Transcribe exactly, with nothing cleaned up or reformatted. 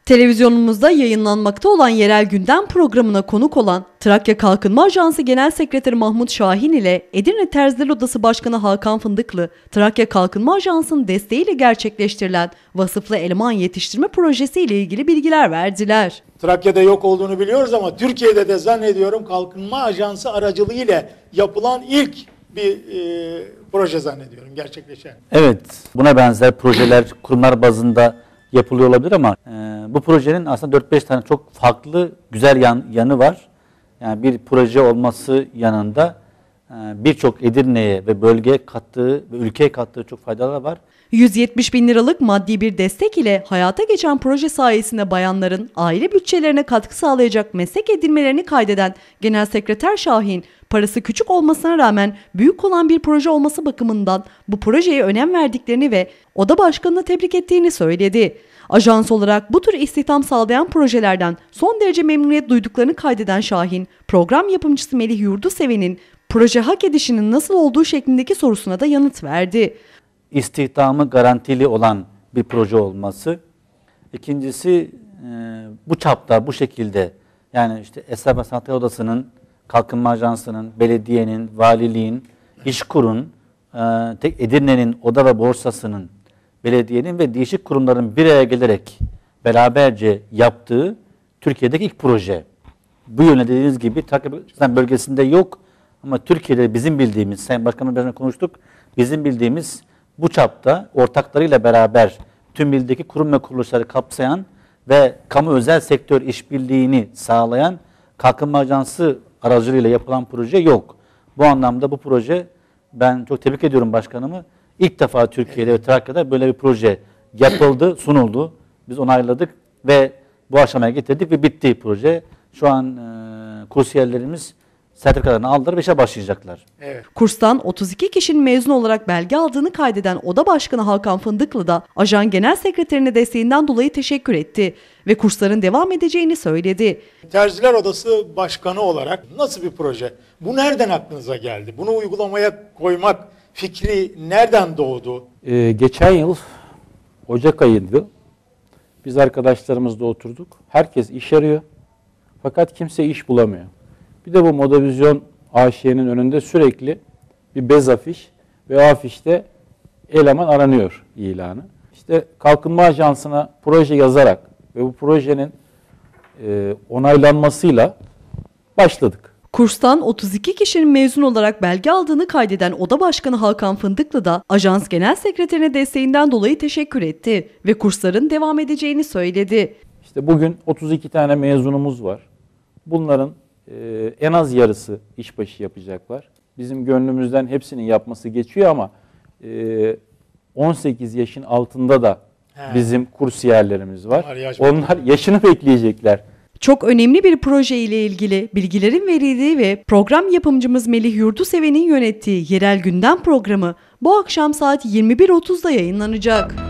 Televizyonumuzda yayınlanmakta olan Yerel Gündem programına konuk olan Trakya Kalkınma Ajansı Genel Sekreteri Mahmut Şahin ile Edirne Terziler Odası Başkanı Hakan Fındıklı, Trakya Kalkınma Ajansı'nın desteğiyle gerçekleştirilen vasıflı eleman yetiştirme projesi ile ilgili bilgiler verdiler. Trakya'da yok olduğunu biliyoruz ama Türkiye'de de zannediyorum Kalkınma Ajansı aracılığıyla yapılan ilk bir e, proje zannediyorum gerçekleşen. Evet, buna benzer projeler kurumlar bazında yapılıyor olabilir ama e, bu projenin aslında dört beş tane çok farklı güzel yan, yanı var. Yani bir proje olması yanında e, birçok Edirne'ye ve bölgeye kattığı ve ülkeye kattığı çok faydalar var. yüz yetmiş bin liralık maddi bir destek ile hayata geçen proje sayesinde bayanların aile bütçelerine katkı sağlayacak meslek edinmelerini kaydeden Genel Sekreter Şahin, parası küçük olmasına rağmen büyük olan bir proje olması bakımından bu projeye önem verdiklerini ve oda başkanını tebrik ettiğini söyledi. Ajans olarak bu tür istihdam sağlayan projelerden son derece memnuniyet duyduklarını kaydeden Şahin, program yapımcısı Melih Yurduseven'in proje hak edişinin nasıl olduğu şeklindeki sorusuna da yanıt verdi. İstihdamı garantili olan bir proje olması. İkincisi bu çapta, bu şekilde, yani işte Esnaf ve Sanayi Odası'nın, Kalkınma Ajansı'nın, belediyenin, valiliğin, İşkur'un, Edirne'nin oda ve borsasının, belediyenin ve değişik kurumların bir araya gelerek beraberce yaptığı Türkiye'deki ilk proje. Bu yönde dediğiniz gibi Trakya bölgesinde yok ama Türkiye'de bizim bildiğimiz, Sayın Başkanımla biraz önce konuştuk, bizim bildiğimiz bu çapta ortaklarıyla beraber tüm ildeki kurum ve kuruluşları kapsayan ve kamu özel sektör işbirliğini sağlayan Kalkınma Ajansı aracılığıyla yapılan proje yok. Bu anlamda bu proje, ben çok tebrik ediyorum başkanımı. İlk defa Türkiye'de ve Trakya'da böyle bir proje yapıldı, sunuldu. Biz onayladık ve bu aşamaya getirdik ve bitti proje. Şu an e, kursiyerlerimiz sertifikalarını aldılar ve işe başlayacaklar. Evet. Kurstan otuz iki kişinin mezun olarak belge aldığını kaydeden Oda Başkanı Hakan Fındıklı da Ajan Genel Sekreterine desteğinden dolayı teşekkür etti ve kursların devam edeceğini söyledi. Terziler Odası Başkanı olarak nasıl bir proje? Bu nereden aklınıza geldi? Bunu uygulamaya koymak fikri nereden doğdu? Ee, geçen yıl Ocak ayıydı. Biz arkadaşlarımızla oturduk. Herkes iş arıyor. Fakat kimse iş bulamıyor. Bir de bu Modavizyon A Ş'nin önünde sürekli bir bez afiş ve o afişte eleman aranıyor ilanı. İşte Kalkınma Ajansı'na proje yazarak ve bu projenin e, onaylanmasıyla başladık. Kurstan otuz iki kişinin mezun olarak belge aldığını kaydeden Oda Başkanı Hakan Fındıklı da Ajans Genel Sekreterine desteğinden dolayı teşekkür etti ve kursların devam edeceğini söyledi. İşte bugün otuz iki tane mezunumuz var. Bunların e, en az yarısı işbaşı yapacaklar. Bizim gönlümüzden hepsinin yapması geçiyor ama e, on sekiz yaşın altında da He. bizim kursiyerlerimiz var. Onlar, yaş Onlar yaşını bekleyecekler. Çok önemli bir proje ile ilgili bilgilerin verildiği ve program yapımcımız Melih Yurduseven'in yönettiği Yerel Gündem programı bu akşam saat yirmi bir otuzda yayınlanacak.